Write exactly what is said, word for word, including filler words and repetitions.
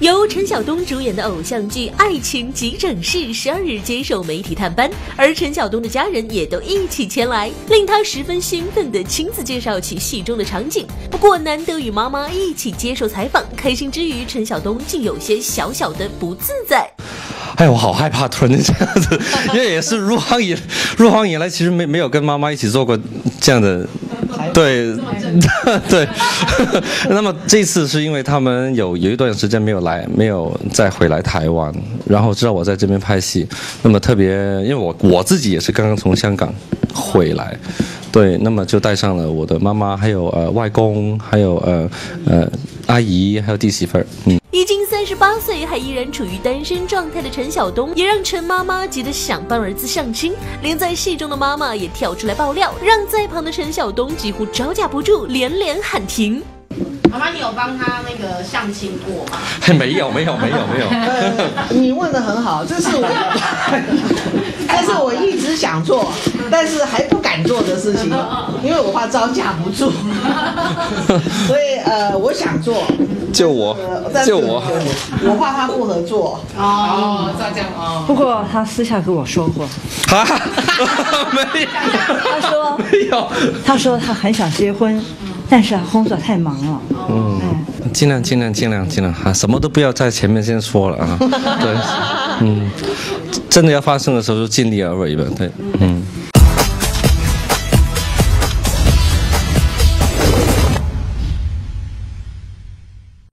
由陈晓东主演的偶像剧《爱情急诊室》十二日接受媒体探班，而陈晓东的家人也都一起前来，令他十分兴奋地亲自介绍起戏中的场景。不过难得与妈妈一起接受采访，开心之余，陈晓东竟有些小小的不自在。 哎，我好害怕突然间这样子，因为也是入行以入行以来，其实没没有跟妈妈一起做过这样的。对，对，那么这次是因为他们有有一段时间没有来，没有再回来台湾，然后知道我在这边拍戏，那么特别，因为我我自己也是刚刚从香港回来，对，那么就带上了我的妈妈，还有呃外公，还有呃呃阿姨，还有弟媳妇儿，嗯。 已经三十八岁还依然处于单身状态的陈晓东，也让陈妈妈急得想帮儿子相亲，连在戏中的妈妈也跳出来爆料，让在旁的陈晓东几乎招架不住，连连喊停。 妈妈，你有帮他那个相亲过吗？ 没有，没有，没有，没有。 呃，你问得很好，这是我，这是我一直想做，但是还不敢做的事情，因为我怕招架不住，所以呃，我想做。 就我， 呃、 就我， 我怕他不合作。 哦，这样哦。 不过他私下跟我说过。 啊？没有。 他说没有。 他说他很想结婚。但是啊，工作太忙了。 嗯，尽量尽量尽量尽量哈，什么都不要在前面先说了啊。对，嗯，真的要发生的时候就尽力而为吧。对，嗯。